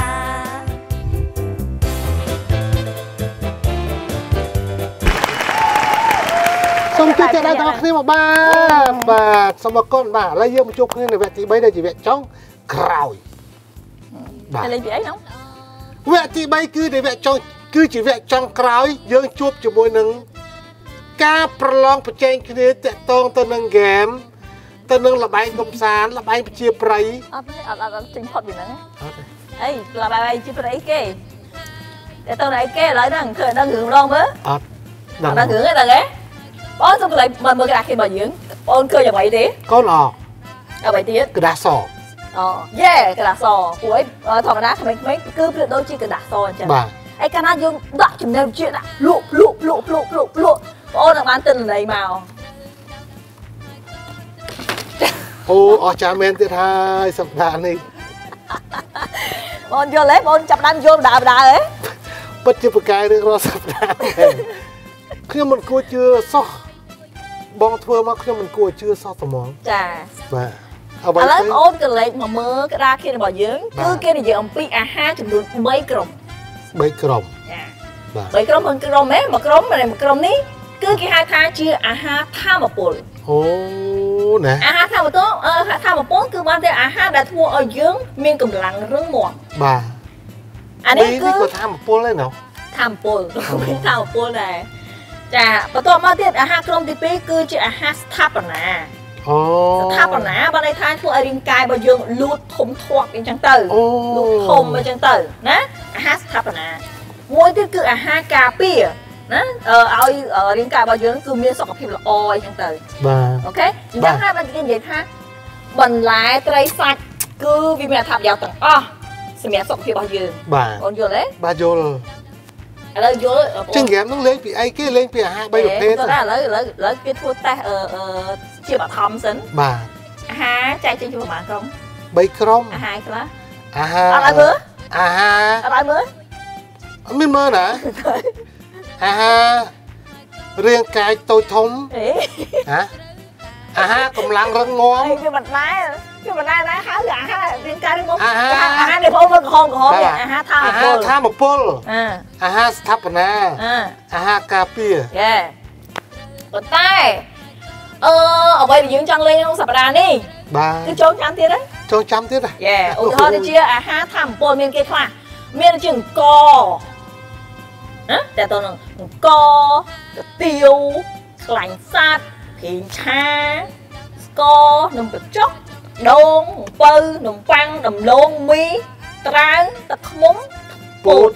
សូមជួយចែកដល់បងប្អូនគ្នាមកបាទបាទសូមអរគុណបាទឥឡូវយើងមកជួបគ្នានៅវគ្គទីបីដែលជាវគ្គចុងក្រោយបាទលេងពីអីហ្នឹងវគ្គទីបីគឺនៅវគ្គចុងគឺជាវគ្គចុងក្រោយយើងជួបជាមួយនឹងការប្រឡងប្រជែងគ្នាតាក់ទងទៅនឹងហ្គេមទៅនឹងល្បែងកំសាន្តល្បែងប្រជាប្រិយអត់ទេអត់អត់ចេញផុតពីហ្នឹងអត់ទេអីល្បែងប្រជាប្រិយគេតែទៅណៃគេឥឡូវហ្នឹងឃើញដឹងរឿងម្ដងមើលអត់ដឹងដឹងរឿងទេដឹងទេបងសុំកន្លែងមើលមើលក្តារខៀនរបស់យើងបងឃើញអ្វីទេកូនអអ្វីទៀតក្តារសអូយេក្តារសព្រោះអីធម្មតាក្មេងៗគឺប្រៀបដូចជាក្តារសអញ្ចឹងបាទអីកាលណាយើងដាក់ចំណេះវិជ្ជាដាក់លក់លក់លក់លក់លក់លក់បងនឹងបានទិន្នន័យមកអូអស់ចាមែនទៀតហើយសប្តាហ៍នេះបងយល់ទេបងចាប់ដើមយល់ដើមដើហ៎ពិតជាប្រកែករឿងរាល់សប្តាហ៍ខ្ញុំមិនគួរជឿសោះបងធ្វើមកខ្ញុំមិនគួរជឿសោះត្មងចាបាទឥឡូវបងអូនកលេចមកមើលក្តារខៀនរបស់យើងគឺគេនិយាយអំពីអាហារចំនួនបីក្រុមបីក្រុមចាបាទបីក្រុមមិនក្រុមទេមួយក្រុមមួយក្រុមនេះគឺគេហៅថាជាអាហារថាមពលអូណាអាហារថាមពលអឺថាមពលគឺបានតែអាហារដែលធ្វើឲ្យយើងមានកម្លាំងរឹងមាំបាទអានេះគឺថាមពលទេណោះថាមពលថាមពលដែរចាបន្ទាប់មកទៀតអាហារក្រុមទីពីរគឺជាអាហារស្ថាបនាអូស្ថាបនាបានន័យថាធ្វើឲ្យរាងកាយរបស់យើងលូតធំធាត់អញ្ចឹងទៅលូតធំអញ្ចឹងទៅណាអាហារស្ថាបនាមួយទៀតគឺអាហារការពារណាឲ្យរាងកាយរបស់យើងគឺមានសុខភាពល្អអញ្ចឹងទៅបាទអូខេអញ្ចឹងហើយបានគេនិយាយថាបន្លែត្រីសាច់គឺវាមានអត្ថប្រយោជន៍ទាំងអស់សម្រាប់សុខភាពរបស់យើងបាទអូនយល់ទេបាទយល់ឥឡូវយល់ចឹងហ្គេមនឹងលេងពីអីគេលេងពីអាហារបីប្រភេទឥឡូវឥឡូវឥឡូវគេធ្វើតេស្តអឺជាបឋមសិនបាទអាហារចែកចេញជាប្រហែលក្រុមបីក្រុមអាហារខ្លះអាហារអត់ឲ្យមើលអាហារអត់ឲ្យមើលអត់មានមើលណាអាហាររាងកាយតូចធំហ៎អាហារកម្លាំងរឹងមាំវាមិនដែរវាមិនដែរណាហៅអាហាររាងកាយរឹងមាំអាហារនេះបងមើលក្រហមក្រហមអាហារថាមពលអាហារថាមពលអាហារស្ថាបនាអាហារការពារយេប៉ុន្តែអឺអ្វីដែលយើងចង់លេងក្នុងសប្តាហ៍នេះបាទគឺចូលចាំទៀតហ្នឹងចូលចាំទៀតហ៎យេឧទាហរណ៍ដូចជាអាហារថាមពលមានគេខ្លះមានដូចជាអង្គណាតែតើនឹងអង្គកាទៀវខ្លាញ់សត្វភីងឆាស្ករនំបញ្ចុកដូងពៅនំប៉័ងដំឡូងមីត្រាវទឹកឃ្មុំពោត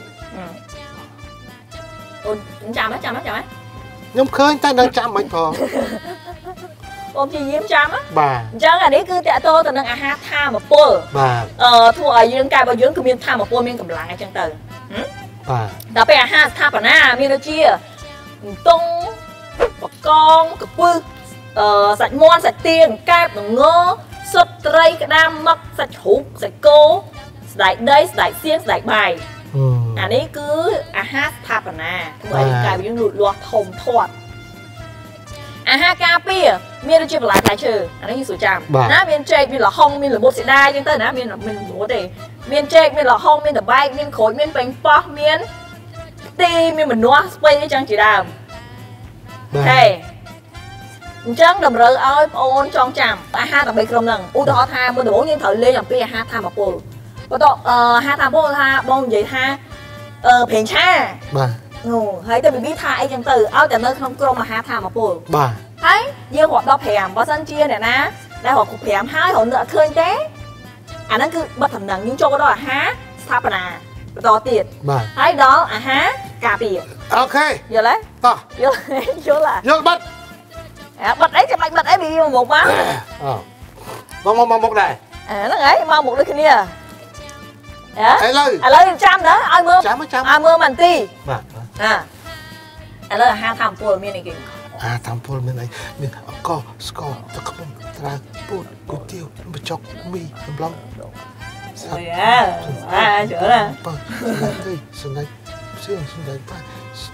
អូនចាំហ៎ចាំហ៎ចាំហ៎ខ្ញុំឃើញតែនឹងចាំមិនផងបងព្យាយាមចាំបាទអញ្ចឹងអានេះគឺតកតទៅនឹងអាហារថាមពលបាទអឺធ្វើឲ្យយើងកាយរបស់យើងគឺមានថាមពលមានកម្លាំងអញ្ចឹងទៅបាទដល់ពេលអាហារស្ថាបនាមានដូចជាទង់បកងកពឹសអឺសាច់មាន់សាច់ទាកែបល្ងសុទ្ធត្រីក្តាមមឹកសាច់ជ្រូកសាច់គោស្បែកដីស្បែកសៀងស្បែកបាយអានេះគឺអាហារស្ថាបនាធ្វើឲ្យកាយយើងលូតលាស់ធំធាត់អាហារការពារមានដូចជាបន្លែផ្លែឈើអានេះយើងស្រួលចាំណាមានចេកមានល្ហុងមានល្មុតសេដាអញ្ចឹងទៅណាមានមានល្មុតទេមានចេកមានល្ហុងមានតបែកមានក្រូចមានប៉េងប៉ោះមានទីមានម្នាស់ស្ពៃអញ្ចឹងជាដើមហេអញ្ចឹងតម្រូវឲ្យបងអូនចងចាំអាហារដើម្បីក្រុមហ្នឹងឧទាហរណ៍ថាមុនដំបូងយើងត្រូវលេងអំពីអាហារថាមពលបន្ទាប់អាហារថាមពលថាបងនិយាយថាអឺប្រេងឆាបាទអូហើយទៅប៊ីប៊ីថាអីចឹងទៅឲ្យតែនៅក្នុងក្រុមអាហារថាមពលបាទហើយយើងរាប់ដល់ប្រាំបើសិនជាអ្នកណាដែលរាប់ប្រាំហើយរហូតអត់ឃើញទេអាហ្នឹងគឺបិទដំណឹងយើងចូលដល់អាហារស្ថាបនាបន្តទៀតបាទហើយដល់អាហារការពារអូខេយល់ទេតោះយល់យល់យល់បាត់អាបាត់អីចាំបាច់បាត់អី ấy bị một má mong mong mong một này à nó ấy mau một đôi kia nè ai lời à lời trăm đó ai mưa trăm trăm ai mưa màn ti à à lời hai thằng pua miền này kì à thằng pua miền này miền co score ta không ta pua củ tiêu bơ chọc mì bông bông rồi à à chỗ là đây sườn này sườn sườn này phải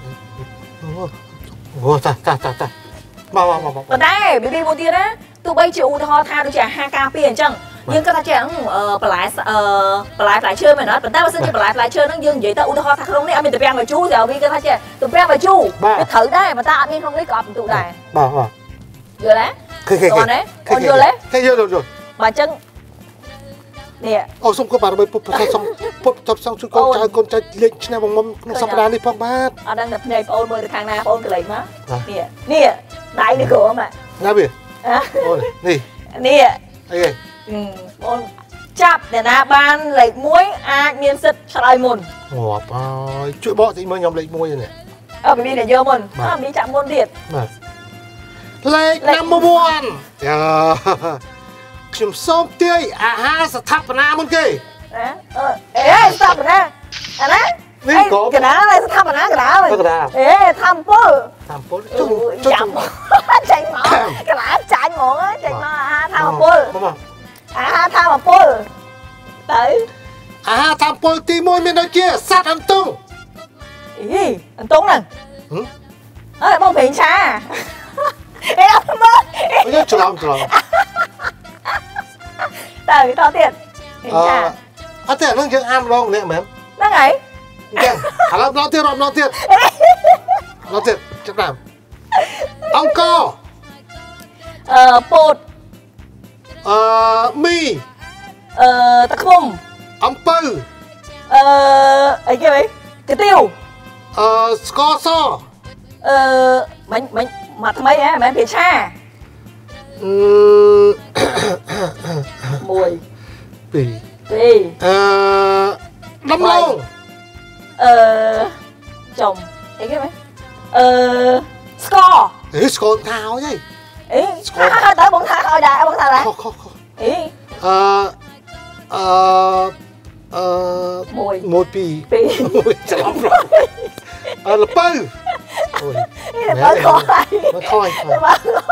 Ủa, ta, ta, ta, ta. Mau, mau, mau, mau. Còn đây, bởi vì một tiền á, tụi bây chịu thò tha đôi trẻ hai ca tiền chẳng. Nhưng các ta trẻ ờ bà lái ờ bà lái lái chơi mà nói, bản ta mà xin cho bà lái lái chơi nó dương vậy ta u thò tha không đấy, mình tập bèn vào chú rồi vì các ta trẻ tụi bèn vào chú. Cái thử đây mà ta ăn không lấy cọp tụi này. Bà, bà. Vừa đấy. Còn đấy, còn vừa đấy. Cái vừa rồi rồi. Bà chân nè. Ô xong có bà mới phục xong phục tập xong chú con trai con trai lên trên này bằng mâm nó xong ra đi phong bát. Ở đang đập này ôn mời được hàng nào ôn cái lấy má. Nè, nè, đại đi cổ mà. Nghe bì. Ôi, nè. Nè. Ê. Ừ, ôn chắp để na ban lấy muối ai miên sứt sợi mồn. Ủa, ơi, chuyện bỏ thì mới nhóm lấy muối này. Ờ, bởi vì để dơ mồn, nó đi chạm môn điệt. Lệch number one. Yeah. ខ្ញុំសូមទាយអាហារស្ថាបនាមុនគេអេស្ថាបនាអាណានេះកណ្ដាលស្ថាបនាកណ្ដាលអេធម្មពលធម្មពលជុំជុំចាញ់មកកណ្ដាលចាញ់ហ្មងចាញ់មកអាហារធម្មពលអាហារធម្មពលទៅអាហារធម្មពលទីមួយមានដូចជាសត្វអន្ទង់អីអន្ទង់ហ្នឹងអើបងប្រេងឆាអេអត់មើលអូច្រឡំច្រឡំទៅតទៀតអត់ទេហ្នឹងយើងអានម្ដងម្នាក់មែនហ្នឹងហើយអញ្ចឹងឥឡូវម្ដងទៀតម្ដងទៀតម្ដងទៀតចាប់តាមអង្គអឺពោតអឺមីអឺតខ្មុំអំពៅអឺអីគេវិញកាទៀវអឺស្ករសអឺមិញមិញមកថ្មីហ៎មិនមែនភាឆាអឺមួយពីរពីរអឺដំឡូងអឺចំអីគេវិញអឺស្ករអេស្ករថាឲ្យហីអេស្ករតើបងថាឲ្យដែរបងថាដែរខុសខុសខុសអេអឺអឺអឺមួយមួយពីរពីរច្រឡំអឺលពៅអូយនេះបើខយមកខយឥឡូវ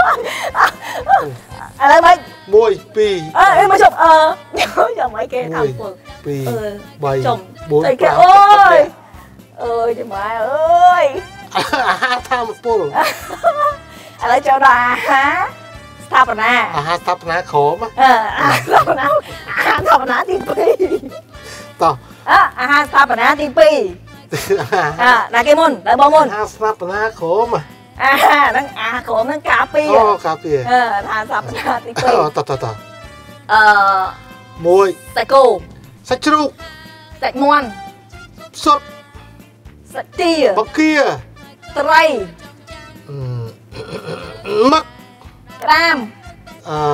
មិនមួយពីរអើមកជប់អឺយ៉ាងម៉េចគេថាពុកពីរបីបួនអីគេអូយអើយចាំម៉ែអើយអាហារថាមពលឥឡូវចូលដល់អាហារស្ថាបនាអាហារស្ថាបនាក្រមអឺអាហារស្ថាបនាអាហារស្ថាបនាទីពីរតោះអើអាហារស្ថាបនាទីពីរអើណាគេមុនដល់បងមុនអាហារស្ថាបនាក្រមអាហ្នឹងអាក្រមហ្នឹងការពារអូការពារអឺអាហារស្ថាបនាទីពីរអូតតតអឺមួយសាច់គោសាច់ជ្រូកសាច់មាន់សុទ្ធសាច់ទាបង្គាត្រីមឹកក្តាមអឺ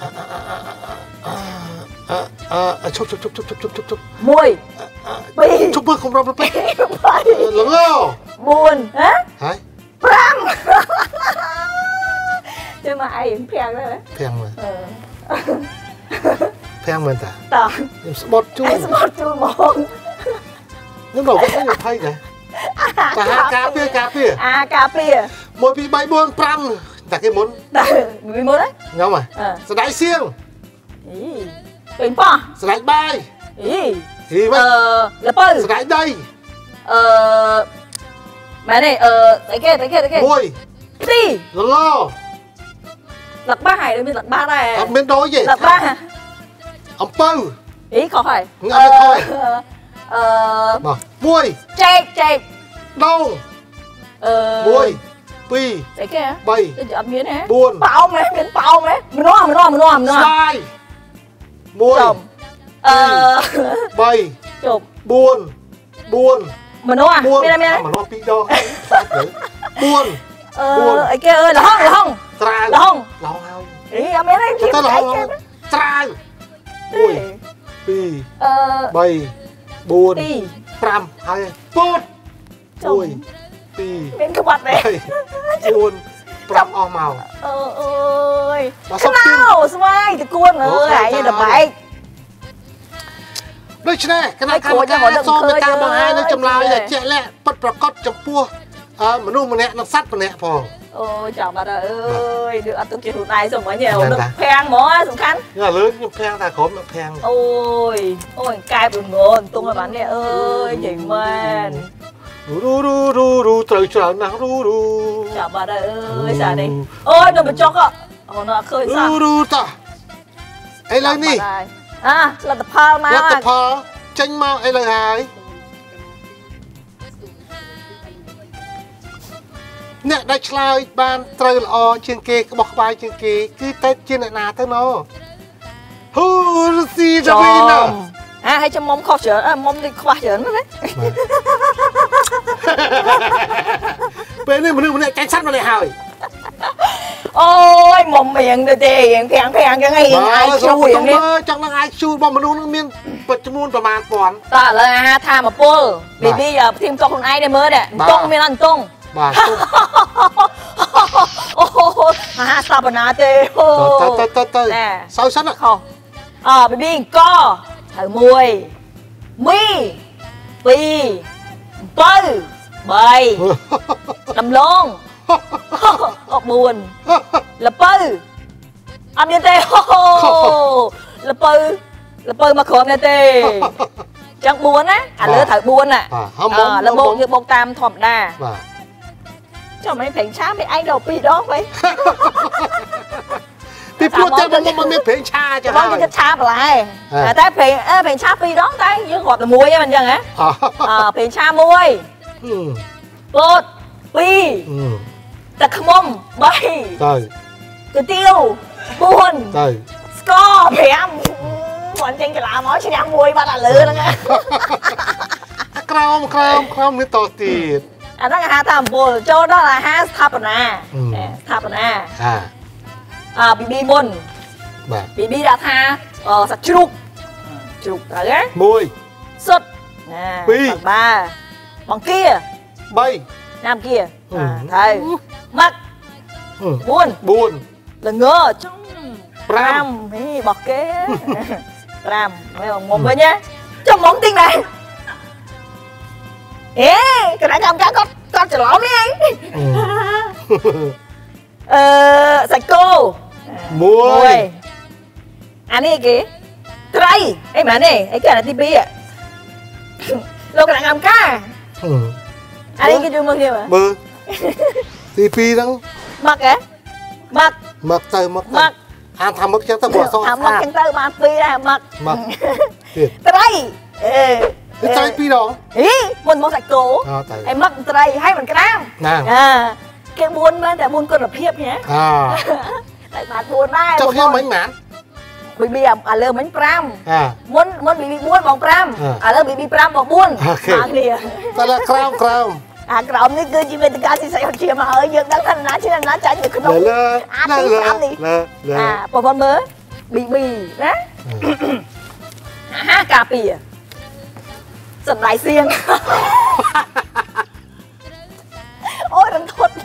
អឺឈប់ឈប់ឈប់ឈប់ឈប់ឈប់ឈប់មួយពីរឈប់មើលខំរាប់ទៅល្ងបួនហ៎ហើយប្រាំជើមកឯងប្រាំងដែរប្រាំងមើលប្រាំងមើលតាតោះខ្ញុំស្បត់ជូនស្បត់ជូនហ្មងខ្ញុំដល់គាត់ខ្ញុំថៃដែរតាការពារការពារអាការពារមួយពីរបីបួនប្រាំតែគេមុនតែពីមុនហ៎ខ្ញុំហ៎ស្ដាយសៀងអីពេញប៉ោះស្ដាយបាយអីអីមកអឺលពៅស្ដាយដីអឺម៉ែនេះអឺតែគេតែគេតែគេមួយទីលងលឹកបាសហើយមានលឹកបាសដែរអត់មានដូចទេលឹកបាសអំពៅអីខុសហើយអត់ខុសអឺមកមួយចេកចេកដងអឺមួយពីរតែគេបីអត់មានហ៎បួនប៉ោមហ៎មានប៉ោមហ៎ម្នាស់ម្នាស់ម្នាស់ម្នាស់ស្ដាយមួយអឺបីជប់បួនបួនម្នាស់មានមានម្នាស់ពីរដងសាច់ទៅបួនអឺអីគេអើយលហុងលហុងត្រាវលហុងលហុងហើយអីអត់មានទេទៅលហុងត្រាវមួយពីរអឺបីបួនប្រាំហើយពោតមួយពីរមានក្បាត់ទេជួនប្រាំអស់មកអើអើយសុំទៀនស្វាយទៅគួនអើយឯងទៅបែកដូច្នេះគណៈកម្មការសូមមេត្តាបង្ហាញនៅចម្លើយដែលជាក់លាក់ពិតប្រាកដចំពោះមនុស្សម្នាក់និងសត្វម្នាក់ផងអូចាំបាត់អើយគឺអត់ទុកជាខ្លួនឯងសុំអីនេះនឹកភាំងហ្មងសំខាន់ឥឡូវខ្ញុំភាំងតែក្រុមភាំងអូយអូយកែបរងនទុំឲ្យបាននេះអើយនិយាយមែនរូរូរូរូត្រូវច្រើនណាស់រូរូចាំបាត់អើយសានេះអូយនៅបញ្ចុកអូនអត់ឃើញសោះរូរូតាឥឡូវនេះអាលទ្ធផលមកលទ្ធផលចេញមកឥឡូវហើយអ្នកដែលឆ្លើយបានត្រូវល្អជាងគេក្បោះក្បាយជាងគេគឺតែជាអ្នកណាទៅណោហ៊ូស៊ីទៅវិញណាអាឲ្យចាំមុំខុសច្រើនអើមុំនេះខ្វះច្រើនណាពេលនេះមនុស្សម្នាក់ចាញ់សัตว์មកនេះហើយអូយមុំរៀងទៅទេរៀងភាំងភាំងចឹងឯងអាចជួយយ៉ាងនេះចង់នឹងអាចជួយរបស់មនុស្សនឹងមានចំនួនប្រមាណពាន់តើឥឡូវអាហារថាមពលប៊ីប៊ីផ្ទៀងតុកខ្លួនឯងទៅមើលអន្ទង់មានអន្ទង់បាទអូអាហារស្តាប់ណាទេទៅទៅទៅទៅសៅសិនខុសអប៊ីប៊ីអង្គហើយមួយមីពីរបើបីដំឡងអបួនលពៅអត់មានទេលពៅលពៅមកក្រុមនេះទេចឹងបួនណាឥឡូវត្រូវបួនណាលបោកយើងបោកតាមធម្មតាបាទចាំមិនប្រេងឆាមិនឯងដល់ពីរដងវិញពីព្រោះតែមកមានប្រេងឆាចឹងហើយបងគេឆាបន្លែតែប្រេងអឺប្រេងឆាពីរដងតែយើងរាប់តែមួយហ្នឹងមិនចឹងហ៎អឺប្រេងឆាមួយពោតពីរទឹកខ្មុំបីទៅគុយទាវបួនទៅស្ករប្រាំបងចេញកន្លងមកឆ្នាំមួយបាត់អាលើហ្នឹងក្រោមក្រោមក្រោមនេះតទៀតអាហ្នឹងអាហារថាអំពូលចូលដល់អាហារស្ថាបនាស្ថាបនាអាអឺប៊ីប៊ីមុនបាទប៊ីប៊ីដាក់ថាសាច់ជ្រូកជ្រូកទៅណាមួយសុទ្ធណាពីរបាទបង្គាបីណាមគាត្រូវម៉ាក់បួនបួនល្ងចុងប្រាំហេបោះគេប្រាំហើយមុំវិញណាចាំមុំទីដែរអេកណ្ដាលកម្មការគាត់គាត់ច្រឡំនេះអឺសាច់គោមួយអានេះគេត្រីអីមែនទេអីគេអាទីពីរលោកកណ្ដាលកម្មការអានេះគេជួយមើលគ្នាមើលទីពីរហ្នឹងម៉ាក់ហ៎ម៉ាក់ម៉ាក់ទៅម៉ាក់ម៉ាក់អានថាម៉ាក់ចឹងទៅព្រោះអសងអាម៉ាក់ចឹងទៅបានពីរដែរម៉ាក់ម៉ាក់ត្រីអេត្រីពីរដងអីមុនមកសាច់គោហើយម៉ាក់ត្រីហើយមិនក្រាមអាគេបួនមែនតែបួនគុណភាពហ៎អើតែបានបួនដែរចុះខ្ញុំមិញហ្មងប៊ីប៊ីឥឡូវមិញប្រាំអាមុនមុនប៊ីប៊ីបួនបងប្រាំឥឡូវប៊ីប៊ីប្រាំបងបួនបាទគ្នាតែละក្រោមក្រោមអាក្រោមនេះគឺជាវេទិកាសិក្សាជាមកហើយយើងដឹងថាណាជាណាចាញ់នៅក្នុងអាទីប្រាំនេះអាបងប្អូនមើលប៊ីប៊ីណាអាហារការពារសំដៃសៀងអូយរំធត់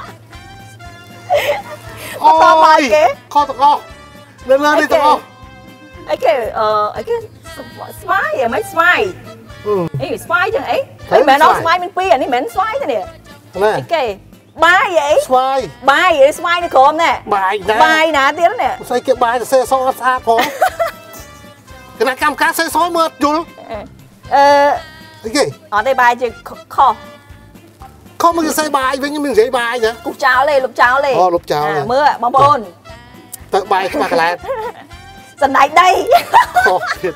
អូយគេខតកោនៅលើនេះទាំងអស់អីគេអឺអីគេស្វាយអីមិនស្វាយអីស្វាយចឹងអីអីមែនអត់ស្វាយមានពីរអានេះមិនស្វាយទេនេះណាអីគេបាយអីស្វាយបាយអីស្វាយនៅក្រោមណែបាយណាបាយណាទៀតណែស្អីគេបាយទៅសេសអត់ស្អាតផងគណៈកម្មការសេសមើលយល់អឺអីគេអត់ទេបាយជាខុសខុសមកគេសេបាយវិញមិននិយាយបាយណាគូចោលទេលុបចោលទេអូលុបចោលមើលបងប្អូនទៅបាយខ្វះកន្លែងសណ្ដែកដីខុសទៀត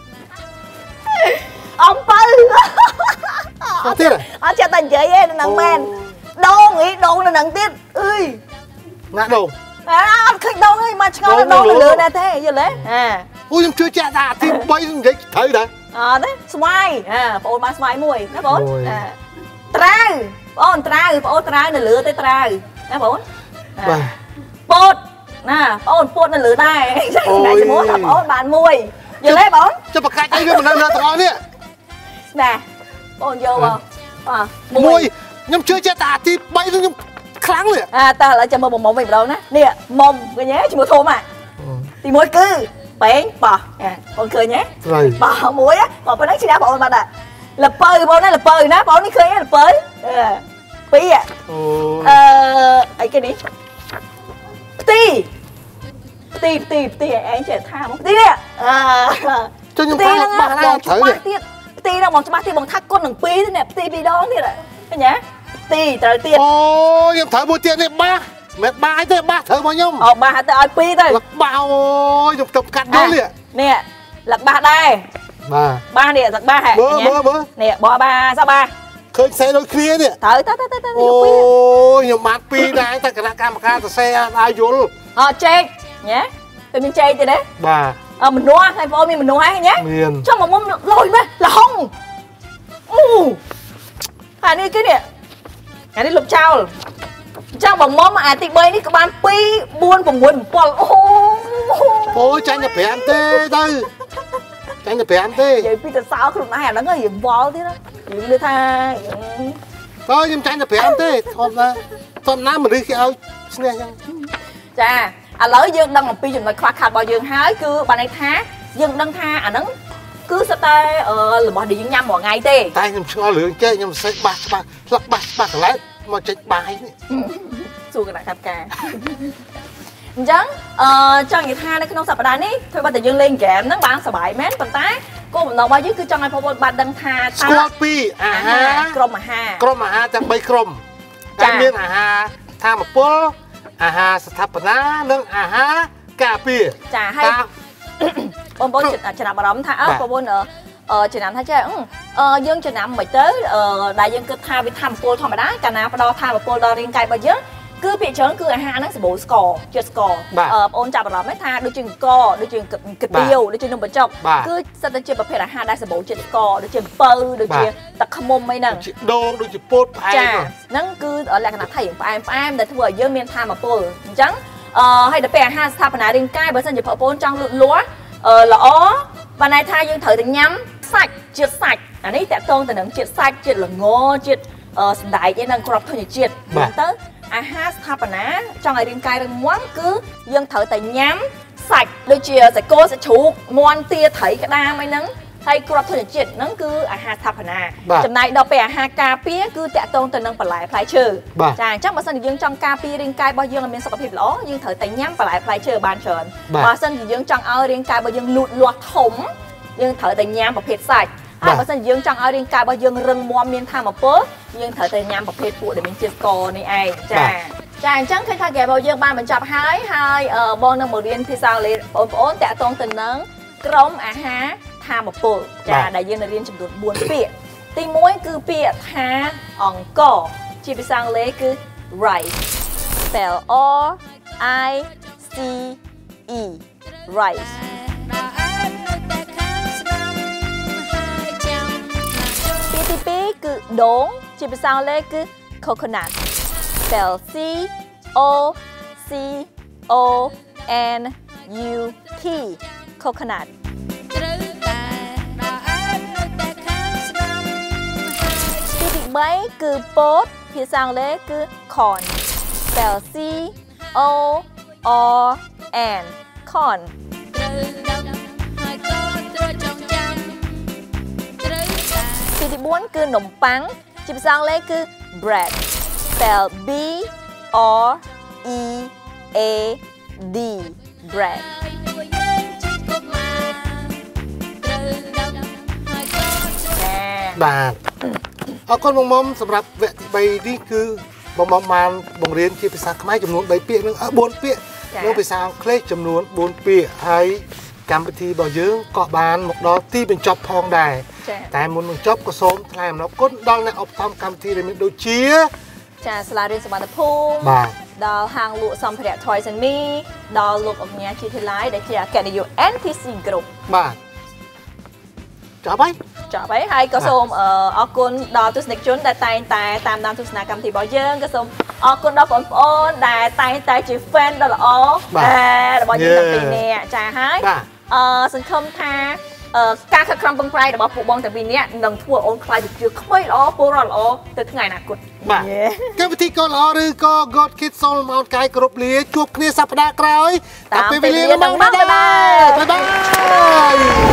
អំពៅអត់ទៀតអត់ចេះតែនិយាយទេនឹងមែនដូងអីដូងនៅនឹងទៀតអើយណាដូងអត់ឃើញដូងអីមកឆ្ងល់ដូងនៅលើដែរទេយល់ទេអាអូខ្ញុំជឿជាក់ថាអាទីបីនិយាយត្រូវដែរអត់ទេស្វាយអាបងអូនបានស្វាយមួយណាបងត្រាវបងអូនត្រាវបងអូនត្រាវនៅលើទេត្រាវណាបងអូនបាទពោតណាបងអូនពោតនៅលើដែរតែជាមួយថាបងអូនបានមួយយល់ទេបងចុះប្រកាច់អីវាមិននៅលើទាំងអស់នេះណាបងអូនយកមកមួយខ្ញុំជឿជាក់ថាអាទីបីខ្ញុំខ្លាំងនេះ à ta lại cho mồm mồm về đâu nè nè mồm cái nhé chỉ một thô mà thì mỗi cứ bén bò còn cười nhé bò muối á bò bên đấy chỉ đá bò mà nè là pơi bò này là pơi ná bò này cười là pơi pi à ờ ấy cái đi ti ti ti ti anh trẻ tha không ti nè à cho nhưng mà ba bò thử đi ti đâu bò cho ba ti bò thắt con đằng pi thế nè ti pi đó thế này cái nhá ti trời tiền ô nhưng thử một tiền này ba mẹ ba ấy thế ba thử bao nhiêu ờ ba tới ai pi thôi lật bao chụp chụp cắt đó liền nè lật ba đây ba ba nè lật ba hả bơ bơ bơ nè bỏ ba sao ba khơi xe đôi kia nè thử tới tới tới tới ôi nhưng mà pi này ta cái cam cam ta xe ai vô ờ chơi nhé tụi mình chơi thì đấy ba ờ mình nua thay phô mình nua hay nhé miền cho một mâm lôi mà là không u à đi cái nè à đi lục trao trao bằng mâm mà à tị bơi đi các bạn pi buôn bằng buôn bằng ôi tranh nhập bẻ tê đây tranh nhập bẻ tê vậy pi tại sao không ai nó có gì vò thế đó gì đưa tha thôi nhưng tranh nhập bẻ tê hôm nay hôm nay mình đi khi ơi nè chà à lỡ dương đang làm pi chừng là khoa khát bao dương hái cứ bạn này thá dương đang tha à nắng cứ sao ta ờ là bỏ đi những nhâm mỗi ngày tê tay nhưng cho lượng chơi nhưng sẽ ba ba lắc ba ba cái lái mà chạy bài xui cái này tháp ca chẳng ờ cho người tha đấy cái nông sản này thôi bạn tự dương lên kèm nó bán sờ bảy mét còn tái cô mình nói bao nhiêu cứ trong ai phô bạn đang tha ta Scorpi à ha crom mà ha crom mà ha chẳng bay crom cái miếng à ha tha một bố à ha sthapana nâng à ha cà phê chả hay bông bông chừng nào mà đóng thả bông bông ở ờ chừng nào thấy chưa ờ dương chừng nào mới tới ờ đại dương cứ tha với tham pol thòng mà đá cả nào đo tha và pol đo riêng cài bao nhiêu cứ bị chớn cứ ha nó sẽ bổ score chưa score ờ ôn chạm vào mấy tha đôi chừng co đôi chừng kịch tiêu đôi chừng nông bật chọc cứ sao ta chưa bật phải là ha đã sẽ bổ chừng score đôi chừng pơ đôi chừng tật khăm mông mấy nè đô đôi chừng pol chà nó cứ ở lại cái nào thay phải phải để thua dương miền tham mà pol trắng ờ hay là bè ha sạp nãy riêng cài bởi sao chụp pol trong lụn lúa ờ lõ và này thay dương thử thì nhắm sạch triệt sạch anh ấy tẹt tôn từ nắng triệt sạch triệt là ngô triệt ờ đại cái năng crop thôi triệt tới à ha sạp ná trong ngày riêng cài riêng món cứ dương thử tại nhắm sạch đôi chia sẽ cô sẽ chụp ngoan tia thấy cái đa mấy nắng hay crop thôi triệt nó cứ à ha sạp ná chấm này đọc bè ha cà pía cứ tẹt tôn từ nắng phải lại phải trừ chàng chắc mà sân dương trong cà pía riêng cài bao dương là miền sọc thịt lỗ dương thử tại nhắm phải lại phải trừ bàn tròn và sân dương trong ao riêng cài bao dương lụt loạt thủng dương thở tại nhám bọc phết sạch hai bữa sau dương trong ao riêng cài bao dương rừng mom miên tham một bữa dương thở tại nhám bọc phết phụ để mình chia score này ai chà chà chẳng khi thay ghé bao dương ba mình chọc hái hai ờ bon năm một điên thì sao lấy ổn ổn tẹt tôn tình nắng crom à ha tham một bữa chà đại dương là điên chấm đuổi buồn pịa tình mối cứ pịa tha ỏng cỏ chỉ bị sang lấy cứ rice spell R I C E rice pi cứ đốn chỉ bị sao lấy cứ coconut spell C O C O N U T coconut pi bị mấy cứ bột phía sau lấy cứ corn spell C O R N corn pi bị bốn cứ nấm bánh chỉ sang lấy cứ bread spell B R E A D bread បាទអរគុណបងមុំសម្រាប់វគ្គទីបីនេះគឺបងមុំបានបង្រៀនជាភាសាខ្មែរចំនួនបីពាក្យនិងបួនពាក្យនិងភាសាអង់គ្លេសចំនួនបួនពាក្យហើយកម្មវិធីរបស់យើងក៏បានមកដល់ទីបញ្ចប់ផងដែរតែមុននឹងចប់ក៏សូមថ្លែងអំណរគុណដល់អ្នកឧបត្ថម្ភកម្មវិធីដែលមានដូចជាចាសាលារៀនសមត្ថភូមិបាទដល់ហាងលក់សម្ភារៈ Toys and Me ដល់លោកអញ្ញាជាធីឡៃដែលជាអគ្គនាយក N T C Group បាទចប់ហើយចប់ហើយហើយក៏សូមអរគុណដល់ទស្សនិកជនដែលតែងតែតាមដានទស្សនាកម្មវិធីរបស់យើងក៏សូមអរគុណដល់បងប្អូនដែលតែងតែជា fan ដ៏ល្អរបស់យើងទាំងពីរនាក់ចាហើយអឺសង្ឃឹមថាការខិតខំប្រឹងប្រែងរបស់ពួកបងទាំងពីរនាក់នឹងធ្វើអូនខ្លាយជាជាក្មេងល្អពលរដ្ឋល្អទៅថ្ងៃអនាគតបាទកម្មវិធីកូនល្អឬក៏ God Kids Soul មកកាយគ្រប់លាជួបគ្នាសប្តាហ៍ក្រោយតាមពេលវេលានឹងមកបាយបាយ